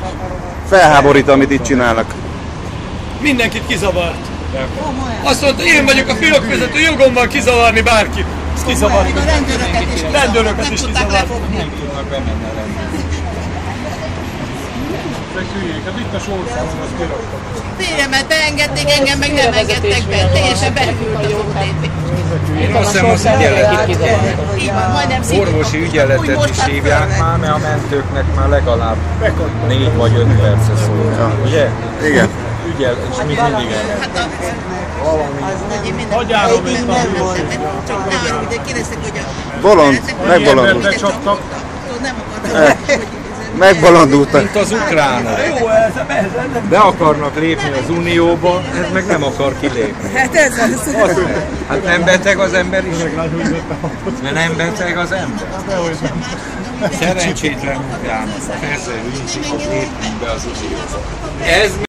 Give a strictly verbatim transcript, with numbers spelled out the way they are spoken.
Felháborít, amit itt csinálnak. Mindenkit kizavart. Azt mondta, én vagyok a filokvezető, jogom van kizavarni bárkit. Ezt kizavarni. A rendőröket is kizavarni. Rendőröket is kizavarni. Nem tudnak bemenni a rendőrök. Hát itt a sorszámon, az kiraktam. Tényleg, mert beengedték, engem meg nem engedtek be. Teljesen belül az o té pé. Én azt hiszem, az ügyeletet, Így van, majdnem orvosi ügyeletet is hívják már, mert a mentőknek már legalább négy vagy öt perce szól. Ugye? Igen. Ügyel, és még mindig elment. Hát a... Valami. Hagyjárom itt nem voltam. Csak ne arra, hogy kérdeztek, hogy a... Bolond, megbolondult. Nem akartam, hogy... Megbolondultak. Mint az ukránok. Be akarnak lépni az Unióba, ez meg nem akar kilépni. Hát ez az. Hát nem beteg az ember is? Mert nem beteg az ember? Szerencsétlen ukránok. Ezzel lépünk be az Unióba. Ez